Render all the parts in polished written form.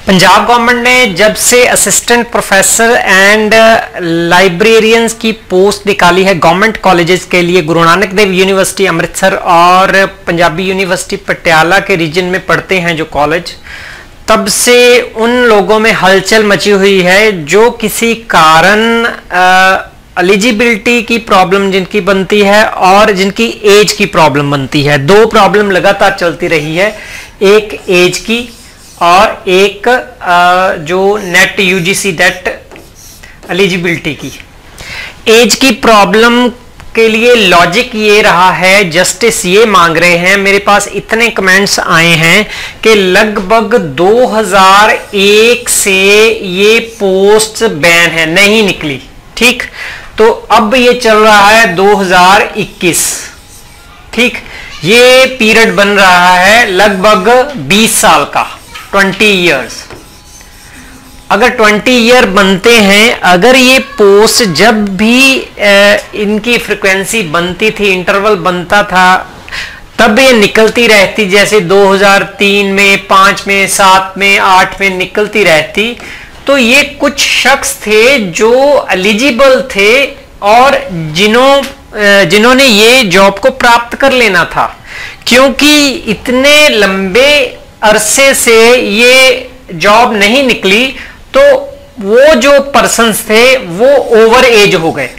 Punjab government ने जब से असिस्टेंट प्रोफेसर एंड लाइब्रेरियंस की पोस्ट निकाली है गवर्नमेंट कॉलेजेस के लिए, गुरु नानक देव यूनिवर्सिटी अमृतसर और पंजाबी यूनिवर्सिटी पटियाला के रीजन में पढ़ते हैं जो कॉलेज, तब से उन लोगों में हलचल मची हुई है जो किसी कारण एलिजिबिलिटी की प्रॉब्लम जिनकी बनती है और जिनकी एज की प्रॉब्लम बनती है। दो प्रॉब्लम लगातार चलती रही है, एक एज की और एक जो नेट यूजीसी नेट एलिजिबिलिटी की। एज की प्रॉब्लम के लिए लॉजिक ये रहा है, जस्टिस ये मांग रहे हैं, मेरे पास इतने कमेंट्स आए हैं कि लगभग 2001 से ये पोस्ट बैन है, नहीं निकली। ठीक, तो अब ये चल रहा है 2021। ठीक, ये पीरियड बन रहा है लगभग 20 साल का, 20 इयर्स। अगर 20 ईयर बनते हैं, अगर ये पोस्ट जब भी इनकी फ्रिक्वेंसी बनती थी, इंटरवल बनता था, तब ये निकलती रहती, जैसे 2003 में, 5 में, 7 में, 8 में निकलती रहती, तो ये कुछ शख्स थे जो एलिजिबल थे और जिन्होंने ये जॉब को प्राप्त कर लेना था। क्योंकि इतने लंबे अरसे से ये जॉब नहीं निकली, तो वो जो पर्सन्स थे वो ओवर एज हो गए।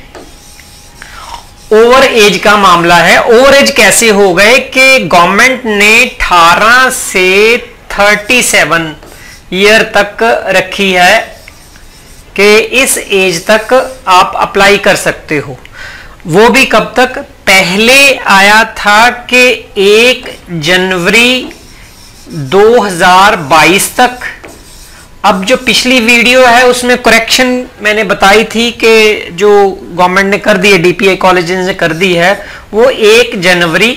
ओवर एज का मामला है। ओवर एज कैसे हो गए कि गवर्नमेंट ने 18 से 37 ईयर तक रखी है कि इस एज तक आप अप्लाई कर सकते हो। वो भी कब तक? पहले आया था कि 1 जनवरी 2022 तक। अब जो पिछली वीडियो है उसमें करेक्शन मैंने बताई थी कि जो गवर्नमेंट ने कर दी है, डीपीआई कॉलेजेस ने कर दी है, वो 1 जनवरी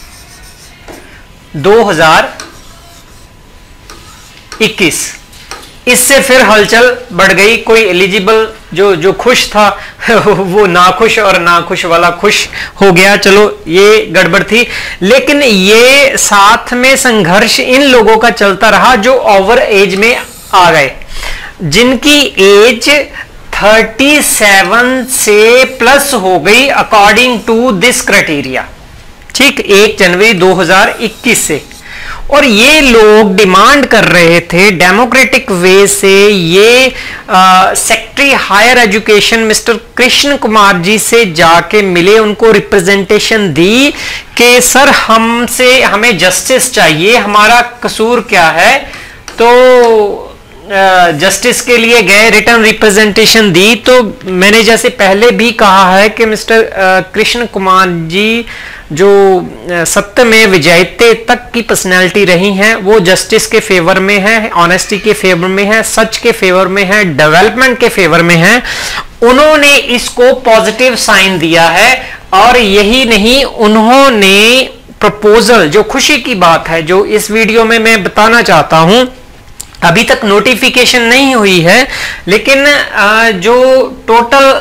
2021। इससे फिर हलचल बढ़ गई। कोई एलिजिबल जो खुश था वो नाखुश, और नाखुश वाला खुश हो गया। चलो ये गड़बड़ थी, लेकिन ये साथ में संघर्ष इन लोगों का चलता रहा जो ओवर एज में आ गए, जिनकी एज 37 से प्लस हो गई अकॉर्डिंग टू दिस क्राइटेरिया। ठीक, 1 जनवरी 2021 से। और ये लोग डिमांड कर रहे थे डेमोक्रेटिक वे से, ये secretary higher education mister Krishna Kumar ji से जाके मिले, उनको रिप्रेजेंटेशन दी कि सर हमें जस्टिस चाहिए, हमारा कसूर क्या है। तो जस्टिस के लिए गए, रिटर्न रिप्रेजेंटेशन दी। तो मैंने जैसे पहले भी कहा है कि मिस्टर कृष्ण कुमार जी जो सत्य में विजयते तक की पर्सनैलिटी रही हैं, वो जस्टिस के फेवर में है, ऑनेस्टी के फेवर में है, सच के फेवर में है, डेवलपमेंट के फेवर में है। उन्होंने इसको पॉजिटिव साइन दिया है। और यही नहीं, उन्होंने प्रपोजल, जो खुशी की बात है, जो इस वीडियो में मैं बताना चाहता हूं, अभी तक नोटिफिकेशन नहीं हुई है, लेकिन जो टोटल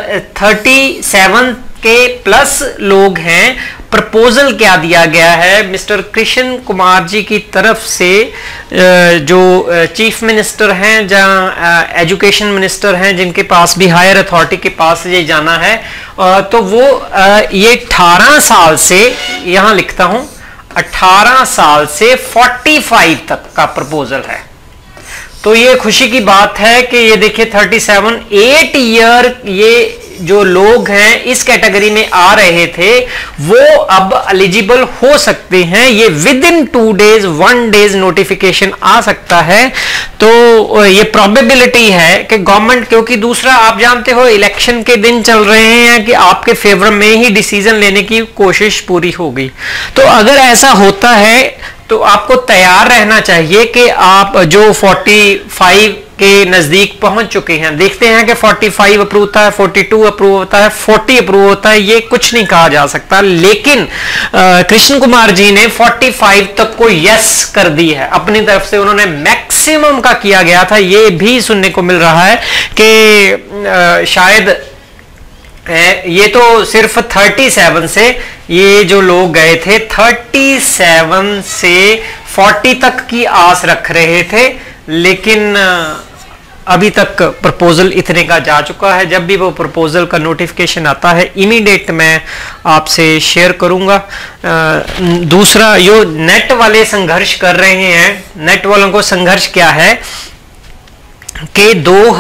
37 के प्लस लोग हैं, प्रपोजल क्या दिया गया है मिस्टर कृष्ण कुमार जी की तरफ से, जो चीफ मिनिस्टर हैं, जहां एजुकेशन मिनिस्टर हैं, जिनके पास भी हायर अथॉरिटी के पास ये जाना है, तो वो ये 18 साल से, यहां लिखता हूं 18 साल से 45 तक का प्रपोजल है। तो ये खुशी की बात है कि ये देखिए 37, 8 ईयर ये जो लोग हैं इस कैटेगरी में आ रहे थे, वो अब एलिजिबल हो सकते हैं। ये within 2 days 1 days notification आ सकता है। तो ये प्रोबेबिलिटी है कि गवर्नमेंट, क्योंकि दूसरा आप जानते हो इलेक्शन के दिन चल रहे हैं, कि आपके फेवर में ही डिसीजन लेने की कोशिश पूरी होगी। तो अगर ऐसा होता है तो आपको तैयार रहना चाहिए कि आप जो 45 के नजदीक पहुंच चुके हैं, देखते हैं कि 45 अप्रूव होता है, 42 अप्रूव होता है, 40 अप्रूव होता है, ये कुछ नहीं कहा जा सकता। लेकिन कृष्ण कुमार जी ने 45 तक को यस कर दी है अपनी तरफ से। उन्होंने मैक्सिमम का किया गया था। ये भी सुनने को मिल रहा है कि शायद ये तो सिर्फ 37 से, ये जो लोग गए थे 37 से 40 तक की आस रख रहे थे, लेकिन अभी तक प्रपोजल इतने का जा चुका है। जब भी वो प्रपोजल का नोटिफिकेशन आता है इमीडिएट मैं आपसे शेयर करूंगा। दूसरा, जो नेट वाले संघर्ष कर रहे हैं, नेट वालों को संघर्ष क्या है कि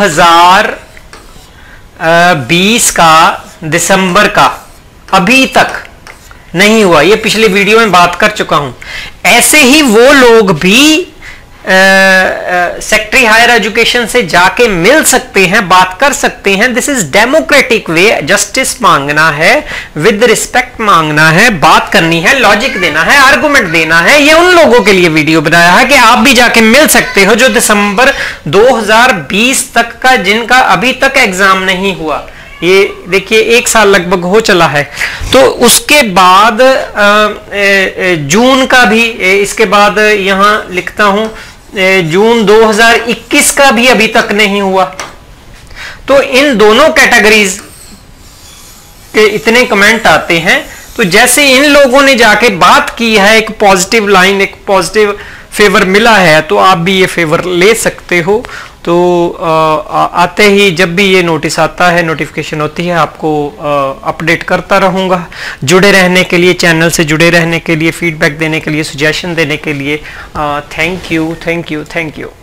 2020 का दिसंबर का अभी तक नहीं हुआ, ये पिछले वीडियो में बात कर चुका हूं। ऐसे ही वो लोग भी सेक्रेटरी हायर एजुकेशन से जाके मिल सकते हैं, बात कर सकते हैं। This is democratic way. Justice मांगना है, विद रिस्पेक्ट मांगना है, बात करनी है, लॉजिक देना है, आर्गुमेंट देना है। ये उन लोगों के लिए वीडियो बनाया है कि आप भी जाके मिल सकते हो जो दिसंबर 2020 तक का, जिनका अभी तक एग्जाम नहीं हुआ। ये देखिए 1 साल लगभग हो चला है। तो उसके बाद जून का भी, इसके बाद यहां लिखता हूं जून 2021 का भी अभी तक नहीं हुआ। तो इन दोनों कैटेगरीज के इतने कमेंट आते हैं। तो जैसे इन लोगों ने जाके बात की है, एक पॉजिटिव लाइन, एक पॉजिटिव फेवर मिला है, तो आप भी ये फेवर ले सकते हो। तो आते ही जब भी ये नोटिस आता है, नोटिफिकेशन होती है, आपको अपडेट करता रहूंगा। जुड़े रहने के लिए, चैनल से जुड़े रहने के लिए, फीडबैक देने के लिए, सजेशन देने के लिए thank you, thank you, thank you.